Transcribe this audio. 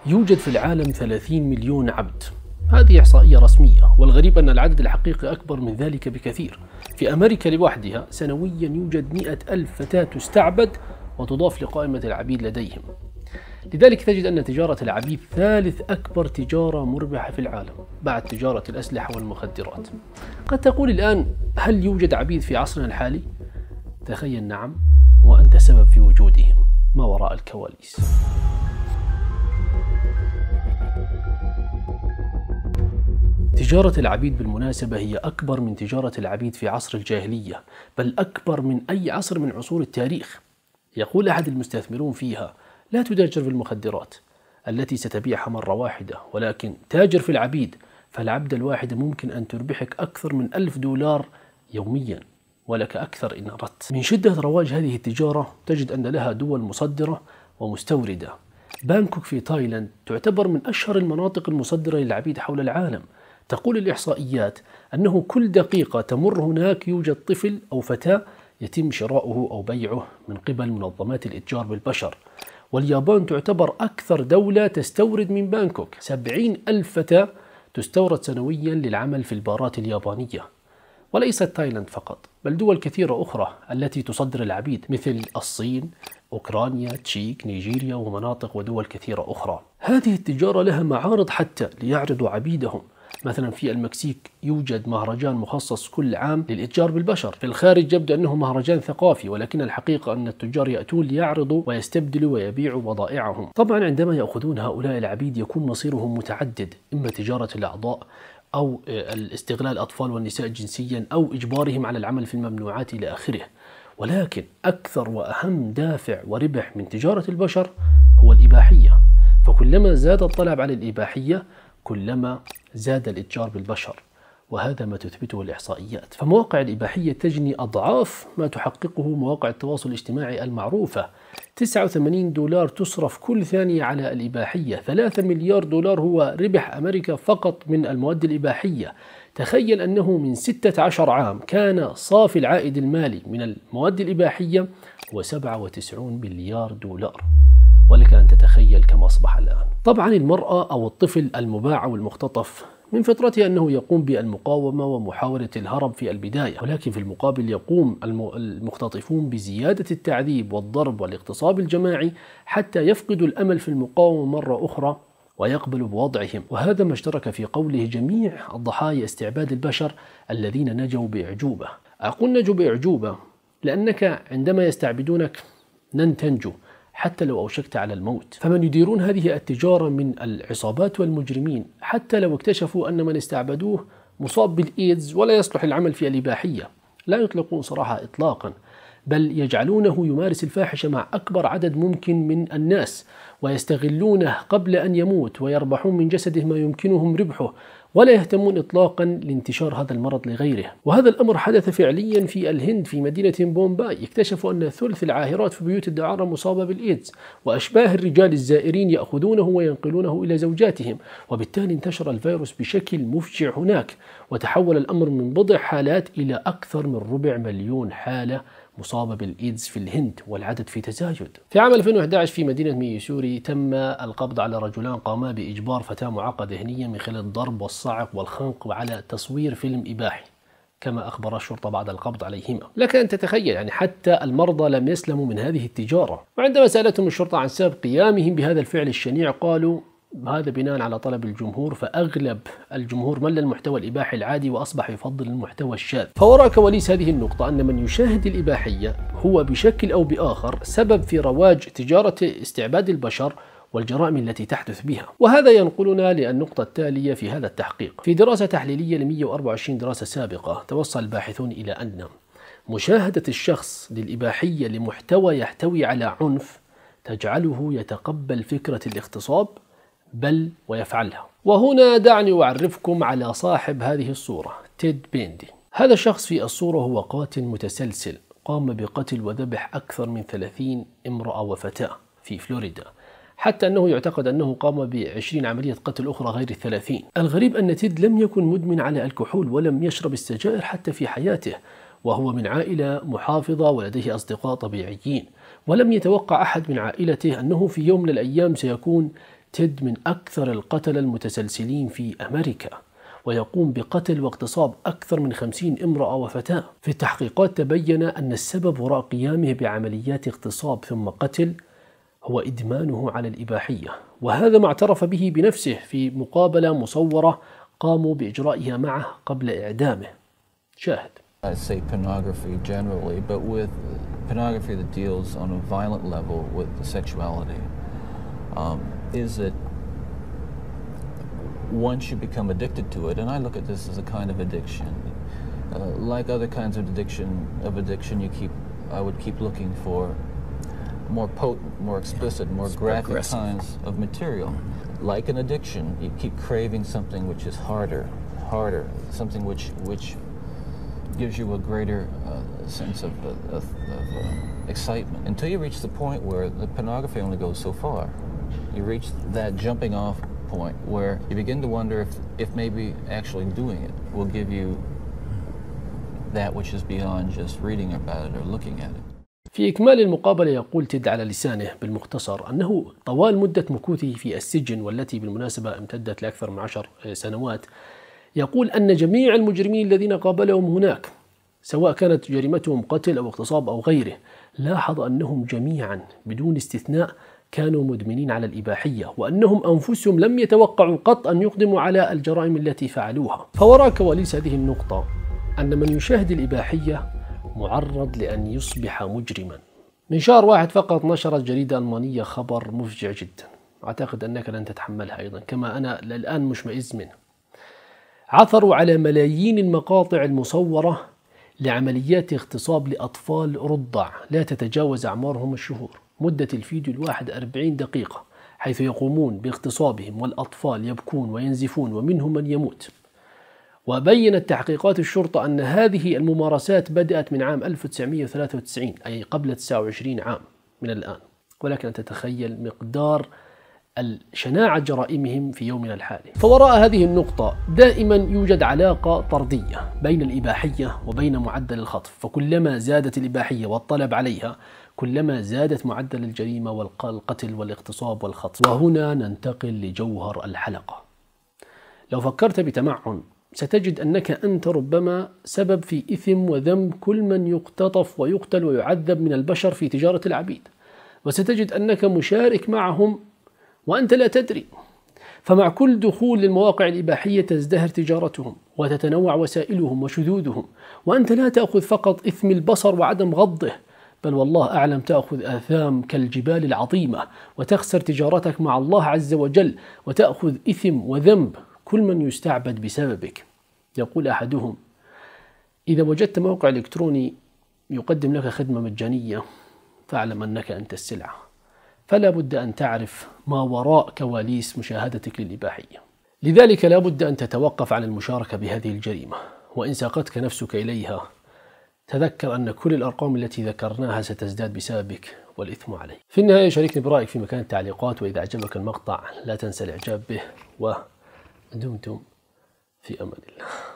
يوجد في العالم 30 مليون عبد. هذه إحصائية رسمية، والغريب أن العدد الحقيقي أكبر من ذلك بكثير. في أمريكا لوحدها سنويا يوجد 100,000 فتاة تستعبد وتضاف لقائمة العبيد لديهم. لذلك تجد أن تجارة العبيد ثالث أكبر تجارة مربحة في العالم بعد تجارة الأسلحة والمخدرات. قد تقول الآن: هل يوجد عبيد في عصرنا الحالي؟ تخيل نعم، وأنت سبب في وجودهم ما وراء الكواليس. تجارة العبيد بالمناسبة هي أكبر من تجارة العبيد في عصر الجاهلية، بل أكبر من أي عصر من عصور التاريخ. يقول أحد المستثمرون فيها: لا تتاجر في المخدرات التي ستبيعها مرة واحدة، ولكن تاجر في العبيد، فالعبد الواحد ممكن أن تربحك أكثر من $1000 يوميا، ولك أكثر إن أردت. من شدة رواج هذه التجارة تجد أن لها دول مصدرة ومستوردة. بانكوك في تايلاند تعتبر من أشهر المناطق المصدرة للعبيد حول العالم. تقول الإحصائيات أنه كل دقيقة تمر هناك يوجد طفل أو فتاة يتم شراؤه أو بيعه من قبل منظمات الإتجار بالبشر. واليابان تعتبر أكثر دولة تستورد من بانكوك. 70,000 فتاة تستورد سنويا للعمل في البارات اليابانية. وليست تايلاند فقط، بل دول كثيرة أخرى التي تصدر العبيد مثل الصين، أوكرانيا، تشيك، نيجيريا ومناطق ودول كثيرة أخرى. هذه التجارة لها معارض حتى ليعرضوا عبيدهم. مثلا في المكسيك يوجد مهرجان مخصص كل عام للإتجار بالبشر. في الخارج يبدو أنه مهرجان ثقافي، ولكن الحقيقة أن التجار يأتون ليعرضوا ويستبدلوا ويبيعوا بضائعهم. طبعا عندما يأخذون هؤلاء العبيد يكون مصيرهم متعدد، إما تجارة الأعضاء أو الاستغلال الأطفال والنساء جنسيا أو إجبارهم على العمل في الممنوعات إلى آخره. ولكن أكثر وأهم دافع وربح من تجارة البشر هو الإباحية، فكلما زاد الطلب على الإباحية كلما زاد الإتجار بالبشر، وهذا ما تثبته الإحصائيات. فمواقع الإباحية تجني أضعاف ما تحققه مواقع التواصل الاجتماعي المعروفة. $89 تصرف كل ثانية على الإباحية. $3 مليار هو ربح أمريكا فقط من المواد الإباحية. تخيل أنه من 16 عام كان صافي العائد المالي من المواد الإباحية هو $97 مليار، ولك أن تتخيل كم أصبح الآن. طبعا المرأة أو الطفل المباع أو المختطف من فطرته أنه يقوم بالمقاومة ومحاولة الهرب في البداية، ولكن في المقابل يقوم المختطفون بزيادة التعذيب والضرب والاغتصاب الجماعي حتى يفقدوا الأمل في المقاومة مرة أخرى ويقبلوا بوضعهم. وهذا ما اشترك في قوله جميع الضحايا استعباد البشر الذين نجوا بإعجوبة. أقول نجوا بإعجوبة لأنك عندما يستعبدونك لن تنجو حتى لو أوشكت على الموت. فمن يديرون هذه التجارة من العصابات والمجرمين حتى لو اكتشفوا أن من استعبدوه مصاب بالإيدز ولا يصلح العمل في الإباحية لا يطلقون سراحه إطلاقا، بل يجعلونه يمارس الفاحشة مع أكبر عدد ممكن من الناس، ويستغلونه قبل أن يموت ويربحون من جسده ما يمكنهم ربحه، ولا يهتمون إطلاقا لانتشار هذا المرض لغيره. وهذا الأمر حدث فعليا في الهند في مدينة بومباي. اكتشفوا أن ثلث العاهرات في بيوت الدعارة مصابة بالإيدز، وأشباه الرجال الزائرين يأخذونه وينقلونه إلى زوجاتهم، وبالتالي انتشر الفيروس بشكل مفجع هناك، وتحول الأمر من بضع حالات إلى أكثر من 250,000 حالة مصابة بالإيدز في الهند، والعدد في تزايد. في عام 2011 في مدينة ميسوري تم القبض على رجلان قاما بإجبار فتاة معاقة ذهنيا من خلال الضرب والصعق والخنق وعلى تصوير فيلم إباحي، كما أخبر الشرطة بعد القبض عليهما. لك أن تتخيل يعني حتى المرضى لم يسلموا من هذه التجارة. وعندما سألتهم الشرطة عن سبب قيامهم بهذا الفعل الشنيع قالوا هذا بناء على طلب الجمهور، فأغلب الجمهور مل المحتوى الإباحي العادي وأصبح يفضل المحتوى الشاذ. فوراء كواليس هذه النقطة أن من يشاهد الإباحية هو بشكل أو بآخر سبب في رواج تجارة استعباد البشر والجرائم التي تحدث بها. وهذا ينقلنا للنقطة التالية في هذا التحقيق. في دراسة تحليلية ل 124 دراسة سابقة توصل الباحثون إلى أن مشاهدة الشخص للإباحية لمحتوى يحتوي على عنف تجعله يتقبل فكرة الاغتصاب بل ويفعلها. وهنا دعني أعرفكم على صاحب هذه الصورة، تيد بيندي. هذا الشخص في الصورة هو قاتل متسلسل قام بقتل وذبح أكثر من 30 امرأة وفتاة في فلوريدا، حتى أنه يعتقد أنه قام ب20 عملية قتل أخرى غير ال30. الغريب أن تيد لم يكن مدمن على الكحول ولم يشرب السجائر حتى في حياته، وهو من عائلة محافظة ولديه أصدقاء طبيعيين، ولم يتوقع أحد من عائلته أنه في يوم من الأيام سيكون تيد من أكثر القتلة المتسلسلين في أمريكا، ويقوم بقتل واغتصاب أكثر من 50 امرأة وفتاة. في التحقيقات تبين أن السبب وراء قيامه بعمليات اغتصاب ثم قتل هو إدمانه على الإباحية، وهذا ما اعترف به بنفسه في مقابلة مصورة قاموا بإجرائها معه قبل إعدامه. شاهد. I say pornography generally, but with pornography that deals on a violent level with the sexuality, is that once you become addicted to it, and I look at this as a kind of addiction, like other kinds of addiction, I would keep looking for more potent, more explicit, more graphic kinds of material. Like an addiction, you keep craving something which is harder, something which gives you a greater sense of excitement, until you reach the point where the pornography only goes so far. You reach that jumping off point where you begin to wonder if maybe actually doing it will give you that which is beyond just reading about it or looking at it. في إكمال المقابلة يقول تيد على لسانه بالمختصر أنه طوال مدة مكوثه في السجن، والتي بالمناسبة امتدت لأكثر من 10 سنوات، يقول أن جميع المجرمين الذين قابلهم هناك، سواء كانت جريمتهم قتل أو اغتصاب أو غيره، لاحظ أنهم جميعا بدون استثناء كانوا مدمنين على الإباحية، وأنهم أنفسهم لم يتوقعوا قط أن يقدموا على الجرائم التي فعلوها. فوراء كواليس هذه النقطة أن من يشاهد الإباحية معرض لأن يصبح مجرما. من شهر واحد فقط نشرت جريدة ألمانية خبر مفجع جدا، أعتقد أنك لن تتحملها أيضا كما أنا الآن مشمئز منه. عثروا على ملايين المقاطع المصورة لعمليات اغتصاب لأطفال رضع لا تتجاوز أعمارهم الشهور. مدة الفيديو الواحد 40 دقيقة، حيث يقومون باغتصابهم والأطفال يبكون وينزفون ومنهم من يموت. وبينت تحقيقات الشرطة أن هذه الممارسات بدأت من عام 1993، أي قبل 29 عام من الآن، ولكن أن تتخيل مقدار شناعة جرائمهم في يومنا الحالي. فوراء هذه النقطة دائما يوجد علاقة طردية بين الإباحية وبين معدل الخطف، فكلما زادت الإباحية والطلب عليها كلما زادت معدل الجريمة والقتل والاغتصاب والخطف. وهنا ننتقل لجوهر الحلقة. لو فكرت بتمعن ستجد أنك أنت ربما سبب في إثم وذنب كل من يختطف ويقتل ويعذب من البشر في تجارة العبيد، وستجد أنك مشارك معهم وأنت لا تدري. فمع كل دخول للمواقع الإباحية تزدهر تجارتهم وتتنوع وسائلهم وشذوذهم، وأنت لا تأخذ فقط إثم البصر وعدم غضه، بل والله أعلم تأخذ آثام كالجبال العظيمة، وتخسر تجارتك مع الله عز وجل، وتأخذ إثم وذنب كل من يستعبد بسببك. يقول أحدهم: إذا وجدت موقع إلكتروني يقدم لك خدمة مجانية فاعلم أنك أنت السلعة، فلا بد أن تعرف ما وراء كواليس مشاهدتك للإباحية. لذلك لا بد أن تتوقف عن المشاركة بهذه الجريمة، وإن ساقتك نفسك إليها تذكر أن كل الأرقام التي ذكرناها ستزداد بسببك والإثم عليك. في النهاية شاركني برأيك في مكان التعليقات، وإذا أعجبك المقطع لا تنسى الإعجاب به، ودمتم في أمان الله.